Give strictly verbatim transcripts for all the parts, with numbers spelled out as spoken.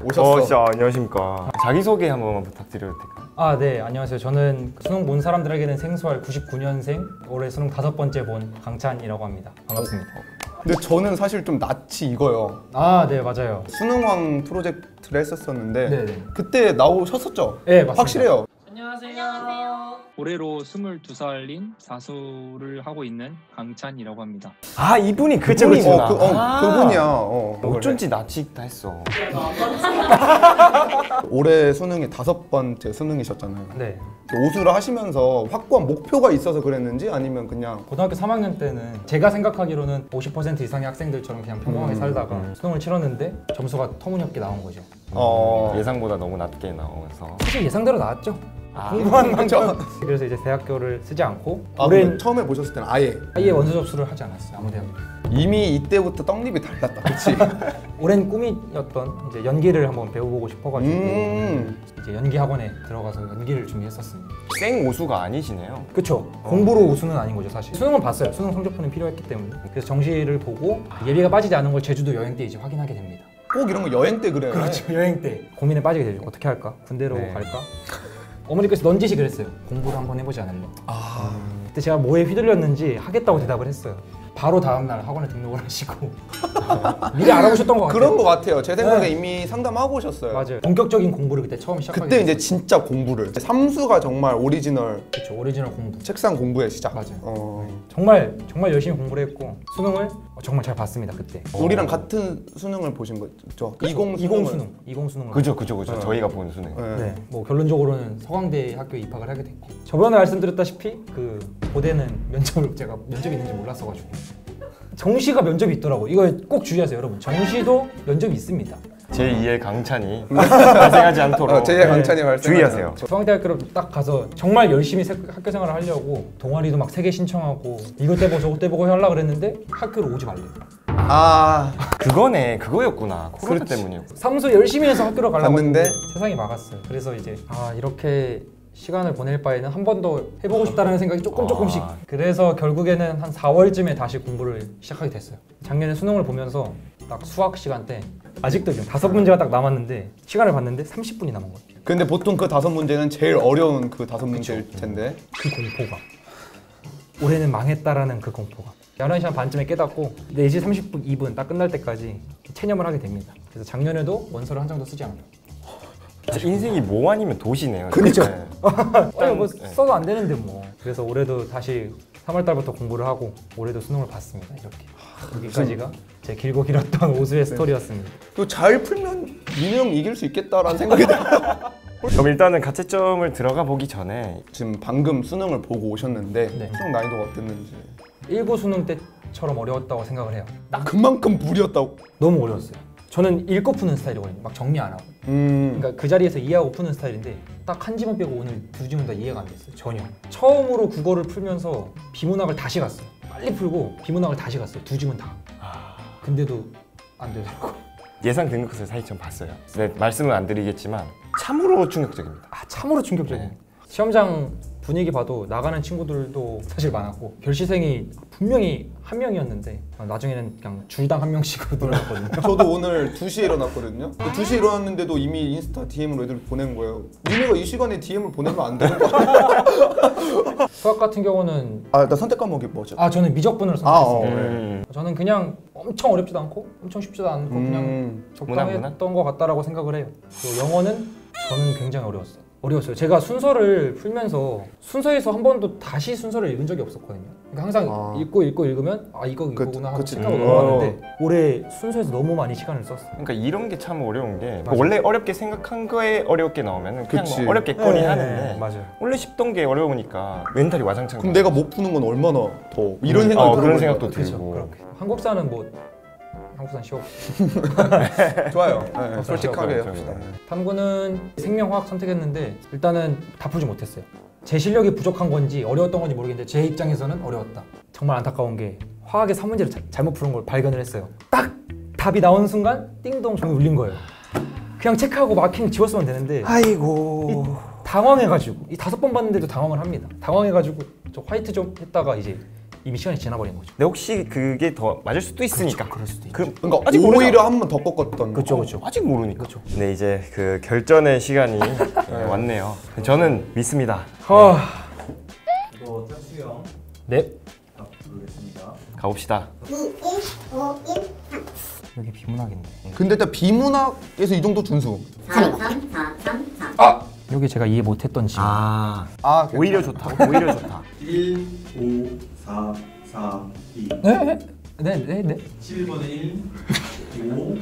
오셨어. 어, 진짜 안녕하십니까. 자기소개 한 번만 부탁드려도 될까요? 아, 네, 안녕하세요. 저는 수능 본 사람들에게는 생소할 구십구 년생, 올해 수능 다섯 번째 본 강찬이라고 합니다. 반갑습니다. 근데 저는 사실 좀 낯이 익어요. 아, 네, 맞아요. 수능왕 프로젝트를 했었었는데 네네. 그때 나오셨었죠? 네, 맞습니다. 확실해요. 안녕하세요. 안녕하세요. 올해로 스물두 살인 사수를 하고 있는 강찬이라고 합니다. 아, 이분이 그쵸, 그분이구나. 어, 그, 어, 아, 그분이야. 어, 어쩐지 낯이 익다 했어. 올해 수능이 다섯 번째 수능이셨잖아요. 네. 오수를 하시면서 확고한 목표가 있어서 그랬는지 아니면 그냥 고등학교 삼 학년 때는 제가 생각하기로는 오십 퍼센트 이상의 학생들처럼 그냥 평범하게 음, 살다가 음. 수능을 치렀는데 점수가 터무니없게 나온 거죠. 어... 예상보다 너무 낮게 나오면서. 사실 예상대로 나왔죠. 아, 공부한 그쵸. 만큼. 그래서 이제 대학교를 쓰지 않고 아, 올해 그럼 처음에 보셨을 때는 아예 아예 원서 접수를 하지 않았어요. 아무 대학교. 이미 이때부터 떡잎이 달랐다. 그치? 오랜 꿈이었던 이제 연기를 한번 배워보고 싶어가지고 음... 이제 연기 학원에 들어가서 연기를 준비했었습니다. 생 오수가 아니시네요. 그쵸. 공부로 우수는 아닌 거죠 사실. 수능은 봤어요. 수능 성적표는 필요했기 때문에. 그래서 정시를 보고 예비가 빠지지 않은 걸 제주도 여행 때 이제 확인하게 됩니다. 꼭 이런 거 여행 때 그래. 그렇죠. 여행 때 고민에 빠지게 되죠. 어떻게 할까? 군대로 네. 갈까? 어머니께서 넌지시 그랬어요. 공부를 한번 해보지 않을래? 아... 그때 제가 뭐에 휘둘렸는지 하겠다고 대답을 했어요. 바로 다음날 학원에 등록을 하시고 미리 알아보셨던 것 같아요. 그런 거 같아요. 제 생각에 네. 이미 상담하고 오셨어요. 맞아요. 본격적인 공부를 그때 처음 시작하게 그때 이제 됐어요. 진짜 공부를 삼수가 정말 오리지널 그렇죠. 오리지널 공부. 책상 공부의 시작. 맞아요. 어... 정말 정말 열심히 공부를 했고 수능을 정말 잘 봤습니다 그때. 우리랑 같은 수능을 보신 거죠? 이십 수능을. 이십 수능, 이십 수능. 그죠, 그죠, 그죠. 어. 저희가 본 수능. 네. 네, 뭐 결론적으로는 서강대 학교에 입학을 하게 됐고 저번에 말씀드렸다시피 그 고대는 면접을 제가 면접이 있는지 몰랐어가지고 정시가 면접이 있더라고. 이거 꼭 주의하세요 여러분. 정시도 면접이 있습니다. 제이의 강찬이 발생하지 않도록 어, 제이의 강찬이 발생. 주의하세요. 서강대학교를 딱 가서 정말 열심히 세- 학교 생활을 하려고 동아리도 막 세 개 신청하고 이것 떼보고 저것 떼보고 하려고 그랬는데 학교를 오지 말래요. 아, 그거네, 그거였구나. 코로나 그렇지. 때문이었구나. 사무소 열심히 해서 학교를 가려고 갔는데? 했는데 세상이 막았어요. 그래서 이제 아 이렇게 시간을 보낼 바에는 한 번 더 해보고 싶다는 생각이 조금 조금씩. 아. 그래서 결국에는 한 사월쯤에 다시 공부를 시작하게 됐어요. 작년에 수능을 보면서 딱 수학 시간 때 아직도 지금 다섯 문제가 딱 남았는데 시간을 봤는데 삼십 분이 남은 거예요. 근데 보통 그 다섯 문제는 제일 어려운 그 다섯 문제일 텐데. 그 공포가 올해는 망했다라는 그 공포가 열한 시 반쯤에 깨닫고 네 시 삼십이 분 딱 끝날 때까지 체념을 하게 됩니다. 그래서 작년에도 원서를 한 장도 쓰지 않아요. 진짜 인생이 뭐 아니면 도시네요. 그니까. 네. 아니 뭐 네. 써도 안 되는데 뭐. 그래서 올해도 다시 삼월 달부터 공부를 하고 올해도 수능을 봤습니다. 이렇게 여기까지가 제 길고 길었던 오수의 스토리였습니다. 또 잘 풀면 민우 형 이길 수 있겠다라는 생각이 들어요. 그럼 일단은 가채점을 들어가 보기 전에 지금 방금 수능을 보고 오셨는데 네. 수능 난이도가 어땠는지. 일부 수능 때처럼 어려웠다고 생각을 해요. 그만큼 무리였다고. 너무 어려웠어요. 저는 읽고 푸는 스타일이거든요. 막 정리 안 하고. 음. 그러니까 그 자리에서 이해하고 푸는 스타일인데 딱 한 지문 빼고 오늘 두 지문 다 이해가 안 됐어요. 전혀. 처음으로 국어를 풀면서 비문학을 다시 갔어요. 빨리 풀고 비문학을 다시 갔어요. 두 지문 다. 근데도 안 되더라고. 예상 등급컷을 사실 봤어요. 네, 말씀은 안 드리겠지만 참으로 충격적입니다. 아 참으로 충격적이에요. 네. 시험장 분위기 봐도 나가는 친구들도 사실 많았고 결시생이 분명히 한 명이었는데 나중에는 그냥 줄당 한 명씩으로 늘어났거든요. 저도 오늘 두 시에 일어났거든요. 두 시에 일어났는데도 이미 인스타 디엠으로 애들 보낸 거예요. 니네가 이 시간에 디엠을 보내면 안 되는 거 아니야? 수학 같은 경우는 아, 나 선택 과목이 뭐죠? 아 저는 미적분을 아, 어. 선택했습니다. 음. 저는 그냥 엄청 어렵지도 않고 엄청 쉽지도 않고 그냥 음. 적당했던 것 같다라고 생각을 해요. 그리고 영어는 저는 굉장히 어려웠어요. 어려웠어요. 제가 순서를 풀면서 순서에서 한 번도 다시 순서를 읽은 적이 없었거든요. 그러니까 항상 아. 읽고 읽고 읽으면 아 이거 그, 이거구나 하고 그치. 생각하고 음. 넘어갔는데 올해 순서에서 너무 많이 시간을 썼어요. 그러니까 이런 게 참 어려운 게 맞아. 원래 어렵게 생각한 거에 어렵게 나오면 그냥 그치. 뭐 어렵겠거니 네, 하는데 맞아요. 원래 쉽던 게 어려우니까 멘탈이 와장창. 그럼 내가 못 푸는 건 얼마나 더 이런 음, 생각이 어, 드는 그런 거예요. 생각도 그렇죠. 들고. 그렇게. 한국사는 뭐 한국사는 쉬워. 좋아요. 네, 어, 솔직하게 좋아요, 합시다. 좋아요. 탐구는 생명화학 선택했는데 일단은 다 풀지 못했어요. 제 실력이 부족한 건지 어려웠던 건지 모르겠는데 제 입장에서는 어려웠다. 정말 안타까운 게 화학의 삼 문제를 자, 잘못 푸는 걸 발견을 했어요. 딱 답이 나오는 순간 띵동 종이 울린 거예요. 그냥 체크하고 마킹 지웠으면 되는데 아이고. 당황해가지고 이 다섯 번 봤는데도 당황을 합니다. 당황해가지고 저 화이트 좀 했다가 이제 이미 시간이 지나버린 거죠. 근데 혹시 그게 더 맞을 수도 있으니까. 그럴 수도 있죠. 그, 그러니까 아직 오히려 모르잖아. 한 번 더 꺾었던. 그렇죠, 그렇죠. 아직 모르니까. 그렇죠. 네, 이제 그 결전의 시간이 네, 왔네요. 저는 믿습니다. 하... 이거 짝수형 네. 답 부르겠습니다. 가봅시다. 여기 비문학인데. 근데 일단 비문학에서 이 정도 준수. 삼, 삼, 사, 삼, 사. 아! 여기 제가 이해 못했던 지금. 아, 아 오히려 좋다. 오히려 좋다. 일, 오, 사, 삼, 이. 네? 네? 네, 네, 네. 십일 번에 일, 오,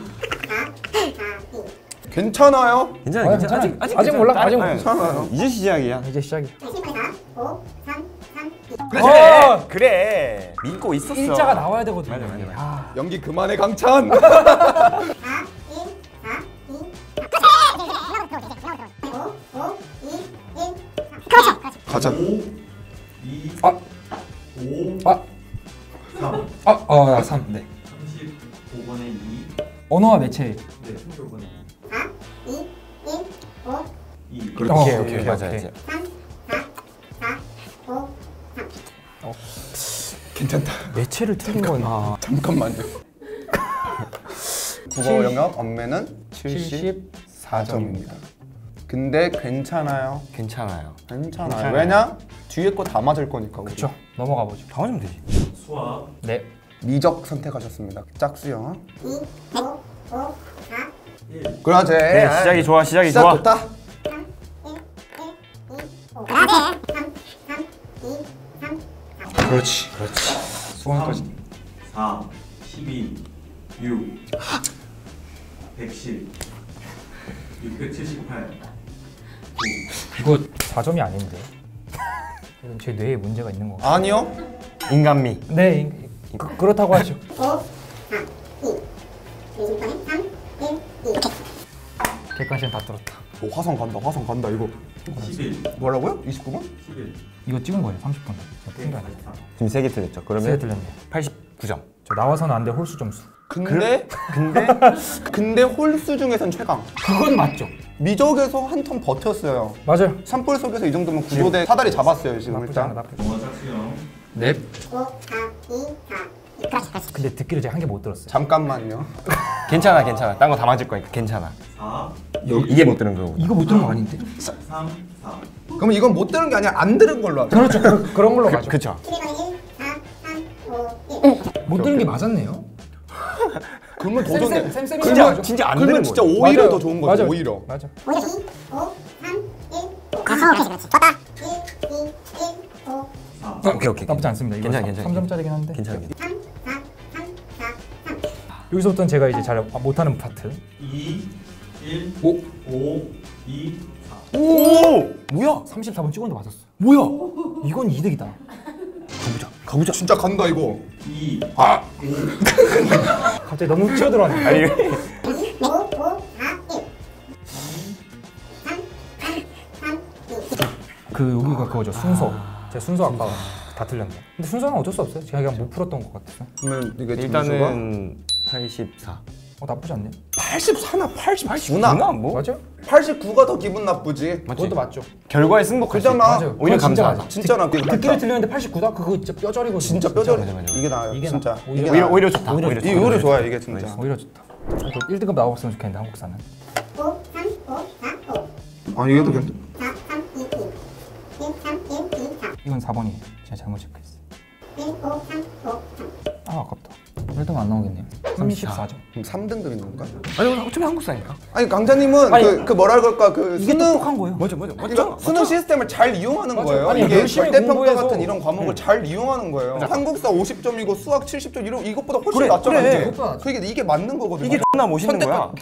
괜찮아요? 괜찮아, 아, 괜찮아. 괜찮아. 아직 몰라, 아직 몰라. 괜찮아요. 이제 시작이야. 이제 시작이야. 오, 삼, 삼, 이. 그래, 어! 그래. 믿고 있었어. 일자가 나와야 되거든요. 맞아, 맞아, 맞아. 아, 연기 그만해 강찬. 사, 일, 사, 이. 오, 오, 이, 일. 그렇죠. 가자. 오, 이, 아. 오, 아, 삼. 아, 어, 삼. 네. 삼십오 번에 이. 언어와 매체. 네, 삼십오 번에 사, 이, 일, 오, 이. 그렇지. 어, 오케이, 오케이, 오케이, 맞아, 오케이. 이제. 삼, 사, 사, 오, 괜찮다. 매체를 틀린 건 아, 잠깐만요. 국어 영역 언매는 칠십사 점입니다. 근데 괜찮아요. 괜찮아요. 괜찮아요. 괜찮아요. 왜냐? 뒤에 거 다 맞을 거니까. 우리. 그렇죠. 넘어가 보죠. 다 맞으면 되지. 수학 네. 미적 선택하셨습니다. 짝수형. 이, 오, 오, 사, 일. 그러지. 그래, 시작이 좋아, 시작이 시작 좋아. 좋다. 삼, 일, 일, 이, 오. 그렇지. 삼, 삼, 이, 삼, 사. 그렇지. 수강까지. 사, 십이, 육, 백십, 육백칠십팔, 이거 사 점이 아닌데. 이건 제 뇌에 문제가 있는 거 같아요. 아니요. 인간미. 네, 이- 이- 그, 그렇다고 하죠. 오, 삼, 이. 이십 번에 삼, 일, 이. 객관식은 다 들었다. 오, 화성 간다. 화성 간다 이거. 십일, 뭐라고요? 이십구 번? 십일, 이거 찍은 거예요, 삼십 분. 제가 푼게 아니에요. 지금 세 개 틀렸죠. 세게 그러면 들렸네요. 팔십구 점. 저 나와서는 안 돼, 홀수 점수. 근데 근데 근데 홀수 중에선 최강. 그건 맞죠. 미적에서 한 턴 버텼어요. 맞아요. 산볼 속에서 이 정도면 구조대 사다리 잡았어요 지금 나쁘지 않아, 일단. 나쁘지 않아. 영어 짝수형 네. 오, 사, 이, 사. 그렇지, 그렇지. 근데 듣기를 제가 한 개 못 들었어요. 잠깐만요. 괜찮아, 괜찮아. 딴 거 다 맞을 거니까 괜찮아. 사, 이게 못 들은 거고. 이거 못 들은 거 아닌데? 삼, 사. 그럼 이건 못 들은 게 아니라 안 들은 걸로 하자. 그렇죠. 그, 그런 걸로 가죠. 그쵸. 십일 번에 일, 사, 삼, 오, 일. 못 들은 게 맞았네요. 그러면 더 좋네. 쌤, 쌤, 진짜 맞아. 진짜 안 그러면 되는 진짜 거지. 오히려 맞아요. 더 좋은 거죠. 맞아요. 오히려. 맞아. 오, 이, 오, 삼, 일, 오. 그렇지, 그렇지. 좋다. 일, 이, 일, 오. 사. 오케이, 오케이. 나쁘지 않습니다. 이거 괜찮아, 괜찮아. 삼 점짜리긴 한데. 괜찮아, 괜찮아. 삼, 사, 삼, 사, 삼. 여기서부터는 제가 이제 잘 못하는 파트. 이, 일, 오. 오, 이, 사. 오! 뭐야? 삼십사 번 찍었는데 맞았어. 뭐야? 이건 이득이다. 가보자. 가보자. 진짜 간다 이거. 이, 아 갑자기 너무 치어들어왔네. 아니, 오, 오, 사, 일. 삼, 삼, 삼, 이. 그 여기가 그거죠. 순서. 제 순서 아까 다 틀렸네. 근데 순서는 어쩔 수 없어요. 제가 그냥 못 풀었던 것 같아서. 그러면 이게 일단은 팔십사. 어 나쁘지 않네. 팔십사나 구나 팔십구나. 뭐? 맞아요? 팔십구가 더 기분 나쁘지. 맞지? 그것도 맞죠. 결과에 승복할 수 그잖아. 있다. 맞아요. 오히려 그건 진짜 감사하다. 맞아. 진짜나. 듣기를 틀렸는데 팔십구다? 그거 진짜 뼈저리고 진짜 뼈저리. 맞아, 맞아. 이게 나아요. 이게 진짜. 나- 이게 오히려- 오히려 나아요. 오히려 좋다. 오히려 오히려 좋다. 이 오히려 좋아요 이게 진짜. 오히려 좋다. 일 등급 나왔으면 좋겠는데 한국사는. 오, 삼, 오, 사, 오. 아 이게 더 괜찮. 사, 삼, 이, 이. 일, 삼, 일, 이, 사. 이건 사 번이에요. 제가 잘못 체크했어요. 일, 오, 삼, 오, 삼. 아 아깝다. 일 등 안 나오겠네요. 삼십사 점. 그럼 삼 등급 있는 건가? 아니 어차피 한국사니까. 아니 강자님은 아니, 그, 그 뭐라 그럴까 그 이게 수능 똑똑한 거예요. 맞아, 맞아. 그러니까 수능 시스템을 잘 이용하는 맞아. 거예요. 아니, 이게 열심히 절대평가 공부해서- 같은 이런 과목을 잘 이용하는 거예요. 한국사 오십 점이고 수학 칠십 점 이런 이것보다 훨씬 그래, 낫잖아. 그래. 이게. 그것보다 낫죠. 그게 이게 맞는 거거든요. 이게 존나 멋있는 선택- 거야.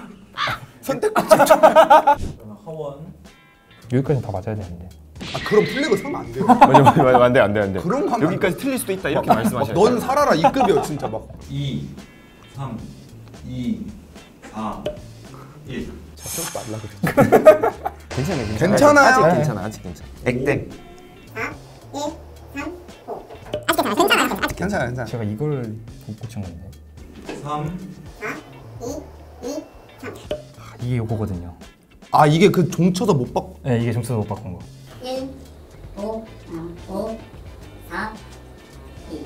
선택. 그다음에 하원 여기까지는 다 맞아야 되는데. 아 그럼 플래그 서면 안 돼요. 맞아, 맞아, 맞아. 안 돼, 안 돼, 안 돼. 그런 거 하면 여기까지 틀릴 수도 있다 이렇게 막 말씀하셔야 돼. 넌 살아라 이 급이에요 진짜 막. 이, 삼, 이, 사, 일. 저쪽 말라 그래. 괜찮아, 괜찮아. 괜찮아요. 아직 네. 괜찮아, 아직 괜찮아. 액땜. 사, 일, 삼, 오. 괜찮아 괜찮아. 제가 이걸 못 고친 건데. 삼, 사, 이, 이, 삼. 아, 이게 요거거든요. 아 이게 그 종쳐서 못 박. 네, 이게 점수도 못 바꾼 거. 일, 오, 오, 사, 이.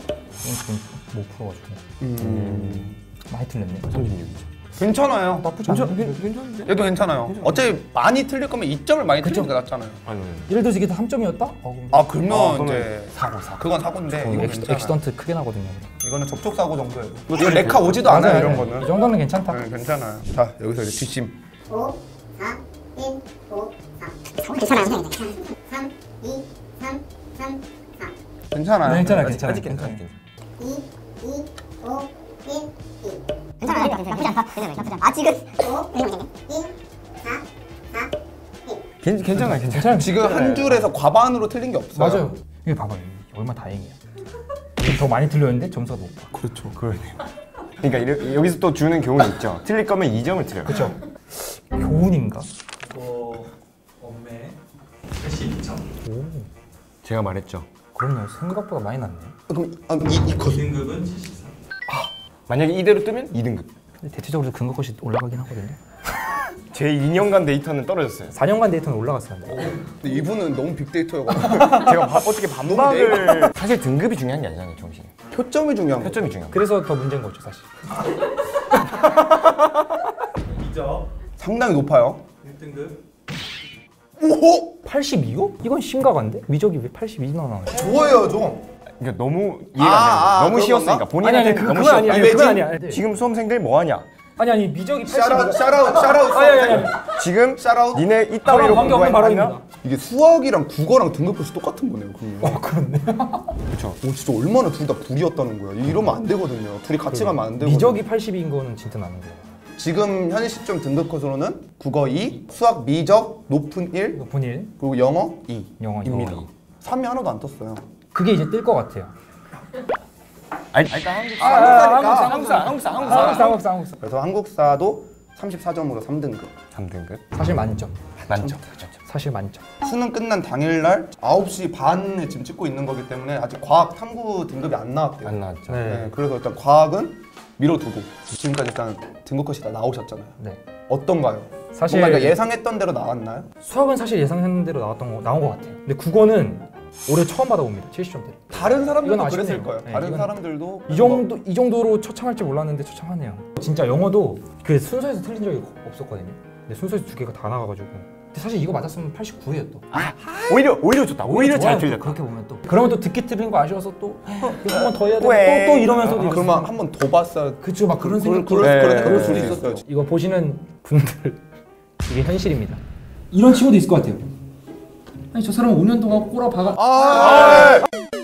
못 풀어가지고 음. 많이 틀렸네. 삼십육이죠. 괜찮아요. 나쁘지 않아. 괜찮은데? 얘도 괜찮아요. 어차피 많이 틀릴 거면 이 점을 많이 틀리는 게 낫잖아요. 아니, 예를 들어서 이게 삼 점이었다? 어, 그럼 아 그러면 아, 그러면 이제 사고 사. 그건 사고인데 이건 엑시, 괜찮아요. 엑시던트 크게 나거든요. 이거는 접촉 사고 정도예요. 이거 레카 오지도 않아요 이런 거는. 이 정도는 괜찮다. 네, 괜찮아요. 자 여기서 이제 뒷심. 오, 사, 일, 오, 사. 괜찮아요, 선생님. 삼, 이, 삼, 삼, 사. 괜찮아요. 괜찮아, 아직, 괜찮아. 아직 괜찮아. 괜찮아. 이, 이, 오, 일, 이. 괜찮아요, 나쁘지 않다. 괜찮아요, 나쁘지 않다. 아직은 오, 일, 사, 사, 일. 괜- 괜찮아, 괜찮아. 괜찮아. 지금 한 줄에서 과반으로 틀린 게 없어요. 맞아요. 이게 봐봐요. 얼마나 다행이야. 더 많이 틀렸는데 점수가 높아. 그렇죠. 그러네요. 그러니까 이러, 여기서 또 주는 교훈이 있죠. 틀릴 거면 이 점을 틀려요. 그렇죠. 교훈인가? 이거 엄매 팔십이 점. 오, 제가 말했죠. 그렇네요. 생각보다 많이 났네. 그럼 아, 이, 이 컷. 등급은 칠십삼. 만약에 이대로 뜨면 이 등급. 근데 대체적으로 근거 것이 올라가긴 하거든요. 제 이 년간 데이터는 떨어졌어요. 사 년간 데이터는 올라갔었는데. 근데 이분은 너무 빅데이터여가지고 제가 바- 어떻게 반박을 사실 등급이 중요한 게 아니잖아요, 정신이. 표점이 중요한 거. 표점이 중요한 거. 그래서 더 문제인 거죠, 사실. 이 점. 상당히 높아요. 일 등급. 오호! 팔십이요? 이건 심각한데? 미적이 왜 팔십이 나와요? 좋아요 좀. 그러니까 너무 이해가 안 아, 돼요. 아, 너무 그런 쉬웠으니까 건가? 본인한테 아니, 아니, 그- 너무 그건 쉬웠다. 아니야. 아니, 이매진? 그건 아니야. 아니, 지금 수험생들 뭐 하냐? 아니 아니 미적이 샤라웃 팔십이요? 샤라웃 샤라웃. 아니 아니 아니. 지금 샤라웃. 니네 저랑 이따위로 관계없는 발언입니다. 이게 수학이랑 국어랑 등급표시 똑같은 거네요. 그러면. 어 그렇네. 그렇죠. 오 진짜 얼마나 둘 다 불이었다는 거야. 이러면 안 되거든요. 둘이 같이 가면 안 되거든요. 미적이 팔십인 거는 진짜 나는 거예요. 지금 현 시점 등급 컷으로는 국어 이, 수학 미적 높은 일, 높은 일, 그리고 영어 이. 영어 입니다. 이. 삼이 하나도 안 떴어요. 그게 이제 뜰 것 같아요. 아니, 일단 한국 아, 아, 한국사, 한국사, 한국사, 한국사, 한국사, 한국사. 한국사, 한국사. 그래서 한국사도 삼십사 점으로 삼 등급. 삼 등급. 사실 만점. 만점. 사실 만점. 수능 끝난 당일날 아홉 시 반에 지금 찍고 있는 거기 때문에 아직 과학 탐구 등급이 안 나왔대요. 안 나왔죠. 네. 네, 그래서 일단 과학은 미뤄두고 지금까지 일단 등급 컷이 다 나오셨잖아요. 네. 어떤가요? 사실 뭔가 그러니까 예상했던 대로 나왔나요? 수학은 사실 예상했는 대로 나왔던 거 나온 것 같아요. 근데 국어는 올해 처음 받아봅니다. 칠십 점대를. 다른 사람들도 이건 그랬을 아쉽네요. 거예요. 네, 다른 이건- 사람들도 이 정도 이 정도로 처참할지 몰랐는데 처참하네요. 진짜 영어도 그 순서에서 틀린 적이 없었거든요. 근데 순서에서 두 개가 다 나가가지고. 근데 사실 이거 맞았으면 팔십구예요 또. 오히려 오히려 좋다. 오히려 잘 좋아요, 또 틀렸다. 그렇게 보면 또. 그러면 또 듣기 틀린 거 아쉬워서 또 이거 한 번 더 해야 왜? 돼. 또 또 이러면서 아, 그러면 한 번 더 봤어야 그쵸 막 그런 그럴, 생각. 그럴, 네, 그럴, 네, 그럴 네, 수도 네. 있었어요. 이거 보시는 분들 이게 현실입니다. 이런 친구도 있을 것 같아요. 아니 저 사람은 오 년 동안 꼬라 박아 아,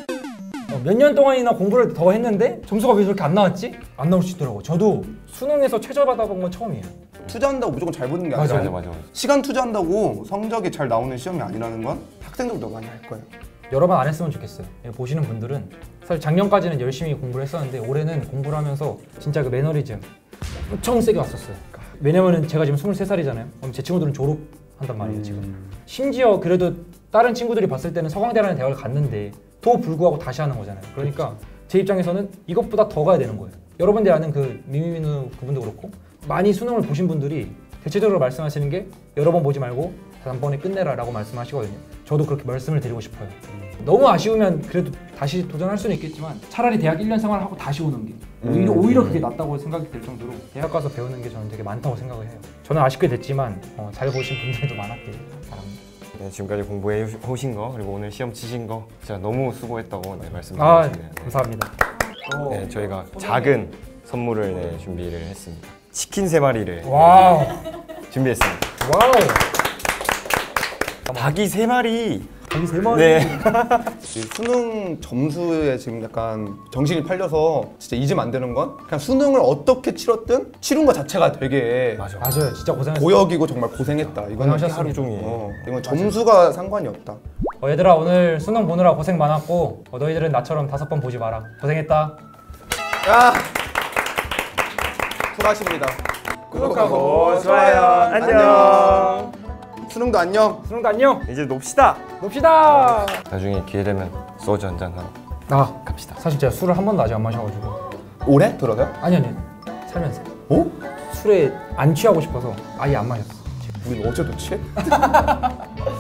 어, 몇 년 동안이나 공부를 더 했는데 점수가 왜 저렇게 안 나왔지? 안 나올 수 있더라고. 저도 수능에서 최저 받아본 건 처음이에요. 투자한다고 무조건 잘 보는 게 맞아, 아니라 맞아, 맞아. 시간 투자한다고 성적이 잘 나오는 시험이 아니라는 건 학생들도 많이 할 거예요. 여러 번 안 했으면 좋겠어요. 예, 보시는 분들은 사실 작년까지는 열심히 공부를 했었는데 올해는 공부를 하면서 진짜 그 매너리즘 엄청 세게 왔었어요. 왜냐면은 제가 지금 스물세 살이잖아요. 그럼 제 친구들은 졸업한단 말이에요 지금. 심지어 그래도 다른 친구들이 봤을 때는 서강대라는 대학을 갔는데 또 불구하고 다시 하는 거잖아요. 그러니까 제 입장에서는 이것보다 더 가야 되는 거예요. 여러분들 아는 그 미미민우 그분도 그렇고 많이 수능을 보신 분들이 대체적으로 말씀하시는 게 여러 번 보지 말고 단번에 끝내라 라고 말씀하시거든요. 저도 그렇게 말씀을 드리고 싶어요. 너무 아쉬우면 그래도 다시 도전할 수는 있겠지만 차라리 대학 일 년 생활하고 다시 오는 게 오히려, 오히려 그게 낫다고 생각이 들 정도로 대학 가서 배우는 게 저는 되게 많다고 생각을 해요. 저는 아쉽게 됐지만 어, 잘 보신 분들도 많았길 바랍니다. 네, 지금까지 공부해 오신 거 그리고 오늘 시험 치신 거 진짜 너무 수고했다고 네, 아 말씀드리겠습니다. 네. 감사합니다. 네, 저희가 작은 선물을 네, 준비를 했습니다. 치킨 세 마리를 와우 준비했습니다. 와우 닭이 세 마리. 여기 세 마리. 네. 이 수능 점수에 지금 약간 정신이 팔려서 진짜 잊으면 안 되는 건 그냥 수능을 어떻게 치렀든 치른 것 자체가 되게 맞아. 맞아요. 진짜 고생했어요. 고역이고 정말 고생했다. 이거는 고생하셨습니다. 하루 종일. 어, 이건 점수가 상관이 없다. 어, 얘들아 오늘 수능 보느라 고생 많았고 어, 너희들은 나처럼 다섯 번 보지 마라. 고생했다. 야, 수고하십니다. 구독하고 좋아요. 안녕. 수능도 안녕. 수능도 안녕. 이제 놉시다. 놉시다. 나중에 기회 되면 소주 한잔 하러 아 갑시다. 사실 제가 술을 한 번도 아직 안 마셔가지고 올해 들어서요? 아니 아니 살면서 어? 술에 안 취하고 싶어서 아예 안 마셨어. 우린 어제도 취해?